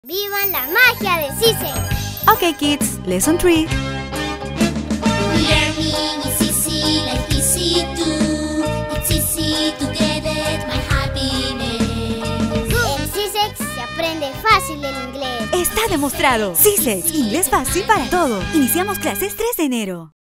¡Vivan la magia de Sisek! Okay, kids, lesson 3. Learning is easy, like easy too. It's easy to get it, my happiness. En Sisek se aprende fácil el inglés. Está demostrado. Sisek, inglés fácil para todo. Iniciamos clases 3 de enero.